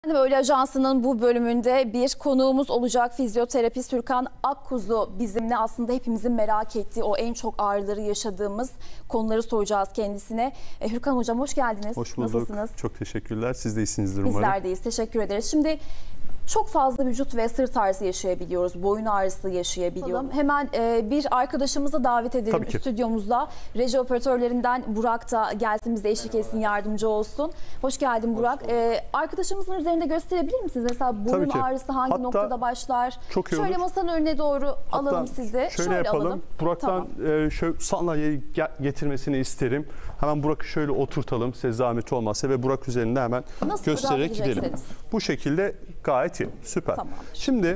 Öyle Ajansı'nın bu bölümünde bir konuğumuz olacak. Fizyoterapist Hürkan Akkuzu bizimle, aslında hepimizin merak ettiği o en çok ağrıları yaşadığımız konuları soracağız kendisine. Hürkan Hocam hoş geldiniz. Hoş bulduk. Nasılsınız? Çok teşekkürler. Siz de iyisinizdir umarım. Bizler deyiz. Teşekkür ederiz. Şimdi çok fazla vücut ve sırt ağrısı yaşayabiliyoruz. Boyun ağrısı yaşayabiliyoruz. Hemen bir arkadaşımızı davet edelim stüdyomuzda. Reji operatörlerinden Burak da gelsin, bize eşlik etsin, yardımcı olsun. Hoş geldin Burak. Arkadaşımızın üzerinde gösterebilir misiniz? Mesela boyun ağrısı hangi noktada başlar? Çok iyi şöyle olur. masanın önüne doğru alalım sizi. Şöyle yapalım. Alalım. Burak'tan şöyle sandalyeyi getirmesini isterim. Hemen Burak'ı şöyle oturtalım, size zahmet olmazsa, ve Burak üzerinde hemen göstererek gidelim. Bu şekilde gayet iyi. Süper. Tamam. Şimdi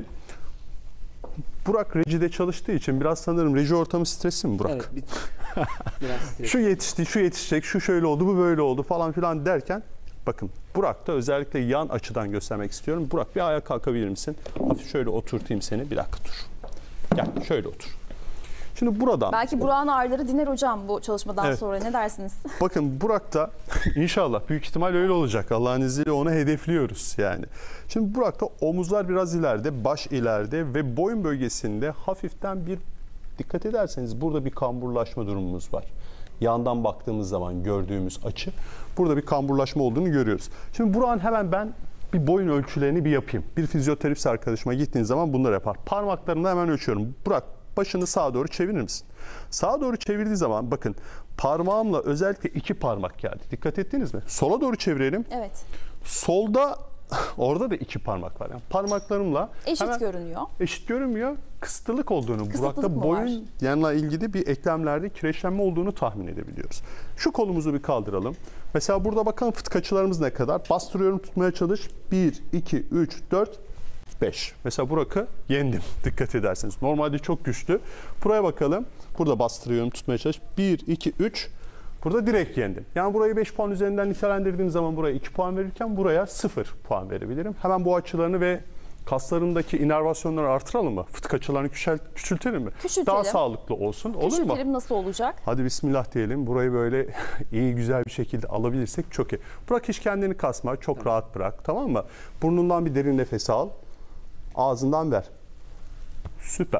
Burak rejide çalıştığı için biraz sanırım reji ortamı stresli mi Burak? Evet. Biraz stresli. Şu yetişti, şu yetişecek, şu şöyle oldu, bu böyle oldu falan filan derken, bakın Burak'ta özellikle yan açıdan göstermek istiyorum. Burak bir ayağa kalkabilir misin? Hafif şöyle oturtayım seni. Bir dakika dur. Gel şöyle otur. Şimdi buradan... Belki Burak'ın ağrıları diner hocam bu çalışmadan sonra. Ne dersiniz? Bakın Burak'ta inşallah büyük ihtimal öyle olacak. Allah'ın izniyle onu hedefliyoruz yani. Şimdi Burak'ta omuzlar biraz ileride, baş ileride ve boyun bölgesinde hafiften bir, dikkat ederseniz burada bir kamburlaşma durumumuz var. Yandan baktığımız zaman gördüğümüz açı, burada bir kamburlaşma olduğunu görüyoruz. Şimdi Burak'ın hemen ben bir boyun ölçülerini bir yapayım. Bir fizyoterapist arkadaşıma gittiğiniz zaman bunları yapar. Parmaklarımla hemen ölçüyorum. Burak, başını sağa doğru çevirir misin? Sağa doğru çevirdiği zaman bakın parmağımla özellikle iki parmak geldi. Dikkat ettiniz mi? Sola doğru çevirelim. Evet. Solda orada da iki parmak var. Yani parmaklarımla eşit görünüyor. Eşit görünmüyor. Kısıtlılık olduğunu, Burak'ta boyun yanla ilgili bir eklemlerde kireçlenme olduğunu tahmin edebiliyoruz. Şu kolumuzu bir kaldıralım. Mesela burada bakalım fıtık açılarımız ne kadar? Bastırıyorum, tutmaya çalış. 1, 2, 3, 4, 5. Mesela Burak'ı yendim dikkat ederseniz. Normalde çok güçlü. Buraya bakalım. Burada bastırıyorum, tutmaya çalış. 1, 2, 3. Burada direkt yendim. Yani burayı 5 puan üzerinden nitelendirdiğim zaman buraya 2 puan verirken buraya 0 puan verebilirim. Hemen bu açılarını ve kaslarındaki inervasyonları artıralım mı? Fıtık açılarını küçültelim mi? Küçültelim. Daha sağlıklı olsun. Olur mu? Küçültelim, nasıl olacak? Hadi bismillah diyelim. Burayı böyle iyi, güzel bir şekilde alabilirsek çok iyi. Burak, hiç kendini kasma. Çok rahat bırak. Tamam mı? Burnundan bir derin nefes al. Ağzından ver. Süper.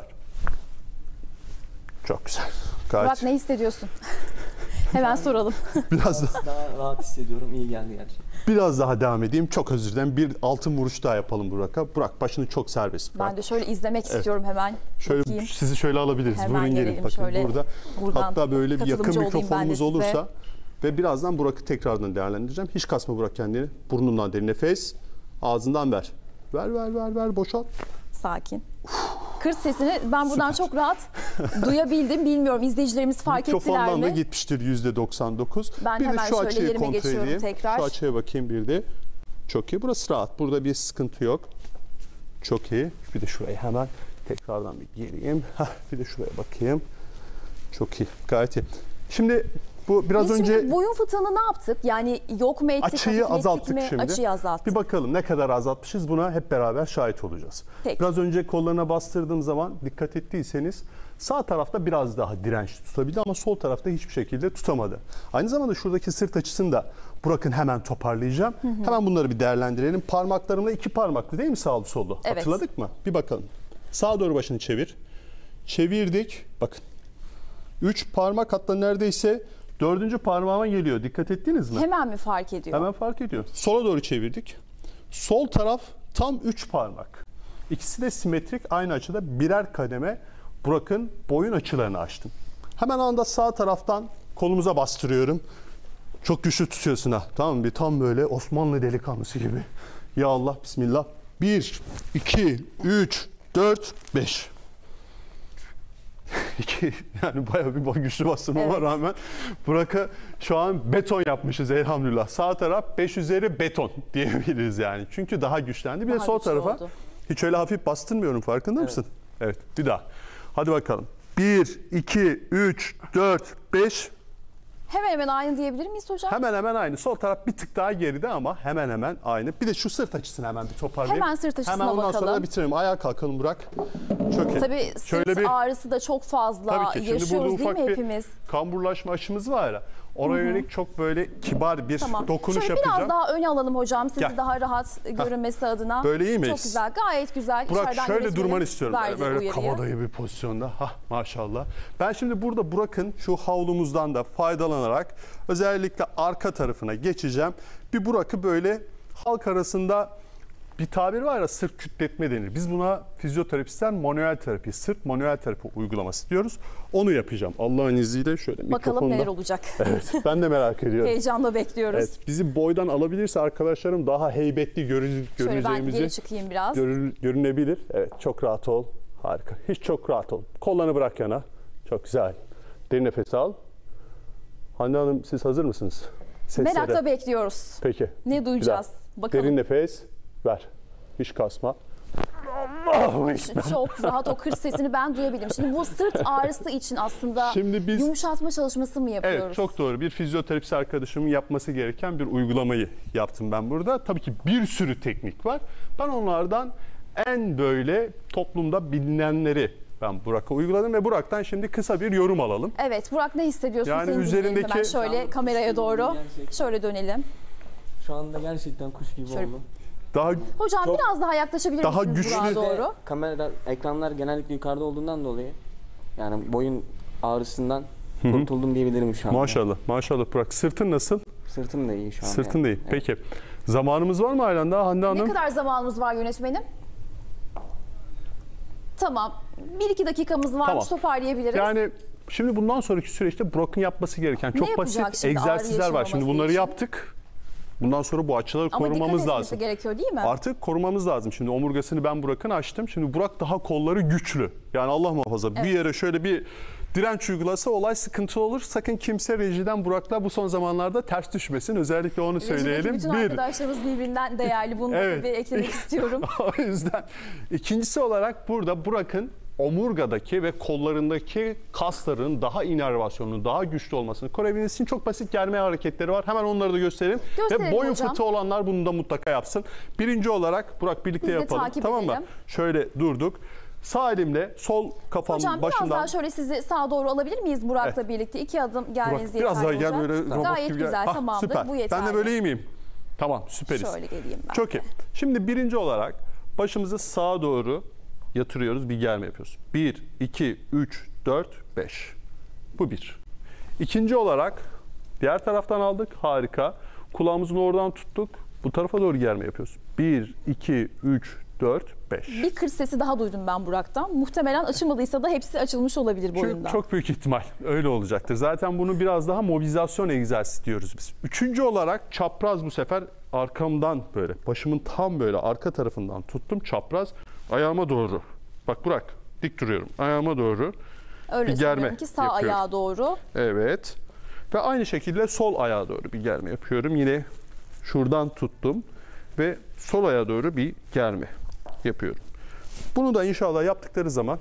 Çok güzel. Gayet. Burak, ne hissediyorsun? Hemen soralım. Biraz daha rahat hissediyorum. İyi geldi gerçekten. Biraz daha devam edeyim. Çok özür dilerim. Bir altın vuruş daha yapalım Burak'a. Burak, başını çok serbest bırak. Ben de şöyle izlemek istiyorum hemen. Şöyle bakayım. sizi şöyle alabiliriz. Hemen Buyurun gelin. Bakın şöyle, burada. Hatta böyle bir yakın katılımcı mikrofonumuz olursa ve birazdan Burak'ı tekrardan değerlendireceğim. Hiç kasma Burak kendini. Burnundan derin nefes. Ağzından ver. Ver. Boşalt. Sakin. Kırt sesini ben buradan çok rahat duyabildim. Bilmiyorum, izleyicilerimiz fark ettiler mi? Mikrofondan da gitmiştir %99. Ben bir de hemen şu şöyle açıyı yerime kontrol geçiyorum edeyim. tekrar. Şu açıya bakayım bir de. Çok iyi. Burası rahat. Burada bir sıkıntı yok. Çok iyi. Bir de şurayı hemen tekrardan bir geleyim. Bir de şuraya bakayım. Çok iyi. Gayet iyi. Şimdi bu biraz Biz önce şimdi boyun fıtığını ne yaptık? Yani yok mu ettik, açıyı azalttık mi? şimdi. Açıyı azalttık. Bir bakalım ne kadar azaltmışız, buna hep beraber şahit olacağız. Peki. Biraz önce kollarına bastırdığım zaman dikkat ettiyseniz sağ tarafta biraz daha dirençli tutabildi ama sol tarafta hiçbir şekilde tutamadı. Aynı zamanda şuradaki sırt açısını da Burak'ın hemen toparlayacağım. Hemen bunları bir değerlendirelim. Parmaklarımla iki parmaklı değil mi, sağlı sollu? Evet. Hatırladık mı? Bir bakalım. Sağa doğru başını çevir. Çevirdik. Bakın. 3 parmak, hatta neredeyse 4. parmağıma geliyor. Dikkat ettiniz mi? Hemen mi fark ediyor? Hemen fark ediyor. Sola doğru çevirdik. Sol taraf tam 3 parmak. İkisi de simetrik, aynı açıda birer kademe Burak'ın boyun açılarını açtım. Hemen anda sağ taraftan kolumuza bastırıyorum. Çok güçlü tutuyorsun ha. Tamam mı? Tam böyle Osmanlı delikanlısı gibi. Ya Allah, bismillah. 1, 2, 3, 4, 5. Yani bayağı bir güçlü bastırmama rağmen Burak'a şu an beton yapmışız elhamdülillah. Sağ taraf 5 üzeri beton diyebiliriz yani. Çünkü daha güçlendi. Bir de sol tarafa oldu. Hiç öyle hafif bastırmıyorum, farkında mısın? Evet, bir daha. Hadi bakalım. 1, 2, 3, 4, 5. Hemen hemen aynı diyebilir miyiz hocam? Hemen hemen aynı. Sol taraf bir tık daha geride ama hemen hemen aynı. Bir de şu sırt açısını hemen bir toparlayayım. Hemen sırt açısına bakalım. Hemen ondan sonra da bitirelim. Ayağa kalkalım Burak. Çok iyi. Tabii sırt ağrısı da çok fazla yaşıyoruz değil mi hepimiz? Kamburlaşma aşımız var ya. Oraya yönelik çok böyle kibar bir dokunuş Şöyle yapacağım. biraz daha öne alalım hocam. Sizi Gel. daha rahat görünmesi adına. Böyle iyi miyiz? Çok güzel. Gayet güzel. Burak İçeriden şöyle yönetmenin durmanı istiyorum. verdiği Böyle uyarıyı. kabadayı bir pozisyonda. Maşallah. Ben şimdi burada Burak'ın şu havlumuzdan da faydalanarak özellikle arka tarafına geçeceğim. Bir Burak'ı böyle halk arasında bir tabir var ya, sırt kütletme denir. Biz buna fizyoterapistler manuel terapi, sırt manuel terapi uygulaması diyoruz. Onu yapacağım. Allah'ın izniyle şöyle Bakalım neler olacak. Evet, ben de merak ediyorum. Heyecanla bekliyoruz. Evet, bizi boydan alabilirse arkadaşlarım daha heybetli Şöyle ben görüneceğimizi geri çıkayım biraz. görünebilir. Evet, çok rahat ol. Harika. Hiç çok rahat ol. Kollarını bırak yana. Çok güzel. Derin nefes al. Hande Hanım, siz hazır mısınız? Seslere. Merakla bekliyoruz. Peki. Ne duyacağız? Güzel. Bakalım. Derin nefes ver. Hiç kasma. Çok rahat, o kır sesini ben duyabildim. Şimdi bu sırt ağrısı için aslında Şimdi biz, yumuşatma çalışması mı yapıyoruz? evet, çok doğru. Bir fizyoterapist arkadaşımın yapması gereken bir uygulamayı yaptım ben burada. Tabii ki bir sürü teknik var. Ben onlardan en böyle toplumda bilinenleri ben Burak'a uyguladım ve Burak'tan şimdi kısa bir yorum alalım. Evet, Burak ne hissediyorsun? Yani Seni dinleyelim üzerindeki- hemen şöyle kameraya doğru. Gerçekten. Şöyle dönelim. Şu anda gerçekten kuş gibi Şöyle- oldum. Daha Hocam Çok- biraz daha yaklaşabilir daha misiniz güçlü- Burak'a Bir de doğru? kameralar, ekranlar genellikle yukarıda olduğundan dolayı yani boyun ağrısından kurtuldum diyebilirim şu anda. maşallah, maşallah Burak. Sırtın nasıl? Sırtım da iyi şu anda. Sırtın da iyi. Evet. Peki. Zamanımız var mı halen daha Hande Ne Hanım? kadar zamanımız var yönetmenim? Tamam. 1-2 dakikamız varmış, Tamam. toparlayabiliriz. Yani şimdi bundan sonraki süreçte Burak'ın yapması gereken çok yapacak basit şimdi ağrı egzersizler var. Şimdi yaşamaması bunları için? yaptık. Bundan sonra bu açıları Ama dikkat korumamız etmesi lazım. gerekiyor değil mi? Artık korumamız lazım. Şimdi omurgasını ben Burak'ın açtım. Şimdi Burak daha kolları güçlü. Yani Allah muhafaza bir yere şöyle bir direnç uygulasa olay sıkıntılı olur. Sakın kimse rejiden Burak'la bu son zamanlarda ters düşmesin. Özellikle onu Rejideki söyleyelim. bütün arkadaşlarımız birbirinden değerli. Bunu da Evet. bir eklemek istiyorum. O yüzden ikincisi olarak burada Burak'ın omurgadaki ve kollarındaki kasların daha inervasyonunu, daha güçlü olmasını koruyabilmesi için çok basit germe hareketleri var. Hemen onları da gösterelim. Gösterelim Ve boyun hocam. fıtığı olanlar bunu da mutlaka yapsın. Birinci olarak Burak birlikte Biz de yapalım. takip Tamam mı? edelim. Şöyle durduk. Sağ elimle sol kafamın Hocam biraz başından... daha şöyle sizi sağa doğru alabilir miyiz Burak'la Evet. birlikte? 2 adım gelmeniz Burak, biraz daha yeterli gel olacak. böyle robot Gayet gibi gel. güzel, Ah, tamamdır. süper. Bu yeterli. Ben de böyle iyi miyim? Tamam, süperiz. Şöyle geleyim ben. Çok iyi. Şimdi birinci olarak başımızı sağa doğru yatırıyoruz, bir germe yapıyoruz. 1, 2, 3, 4, 5. Bu bir. İkinci olarak diğer taraftan aldık. Harika. Kulağımızın oradan tuttuk. Bu tarafa doğru germe yapıyoruz. 1, 2, 3, 4, 5. Bir kır sesi daha duydum ben Burak'tan. Muhtemelen açılmadıysa da hepsi açılmış olabilir boyundan. Çok büyük ihtimal öyle olacaktır. Zaten bunu biraz daha mobilizasyon egzersizi diyoruz biz. Üçüncü olarak çapraz, bu sefer arkamdan böyle başımın tam böyle arka tarafından tuttum çapraz ayağıma doğru. Bak Burak, dik duruyorum. Ayağıma doğru Öyle bir germe sanıyorum ki sağ yapıyorum. ayağa doğru. Evet. Ve aynı şekilde sol ayağa doğru bir germe yapıyorum. Yine şuradan tuttum ve sol ayağa doğru bir germe yapıyorum. Bunu da inşallah yaptıkları zaman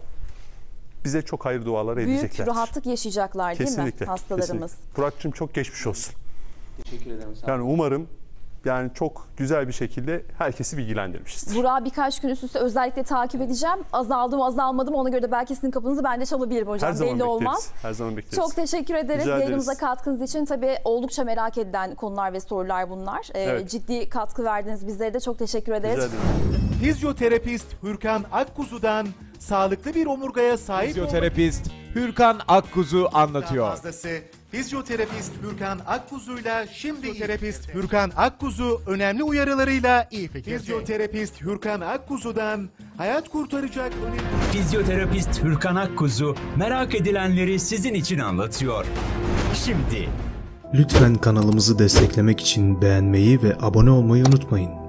bize çok hayır dualar edecekler. Büyük rahatlık yaşayacaklar değil Kesinlikle. mi hastalarımız? Kesinlikle. Burak'cığım çok geçmiş olsun. Teşekkür ederim. Sağ olun. Yani umarım yani çok güzel bir şekilde herkesi bilgilendirmişizdir. Burak'ı birkaç gün üst üste özellikle takip edeceğim. Azaldı mı azalmadı mı ona göre de belki sizin kapınızı ben de çalabilirim hocam. Her zaman Belli bekleriz. olmaz. Her zaman bekleriz. Çok teşekkür ederiz. Rica Yayınımıza ederiz. katkınız için tabii oldukça merak edilen konular ve sorular bunlar. Evet. Ciddi katkı verdiniz bizlere de çok teşekkür ederiz. Rica ederim. Fizyoterapist Hürkan Akkuzu'dan sağlıklı bir omurgaya sahip Fizyoterapist Hürkan Akkuzu anlatıyor. fazlası. Fizyoterapist Hürkan Akkuzu'yla şimdi Fizyoterapist Hürkan Akkuzu önemli uyarılarıyla iyi fikirde. Fizyoterapist Hürkan Akkuzu'dan hayat kurtaracak önemli... Fizyoterapist Hürkan Akkuzu merak edilenleri sizin için anlatıyor. Şimdi Lütfen kanalımızı desteklemek için beğenmeyi ve abone olmayı unutmayın.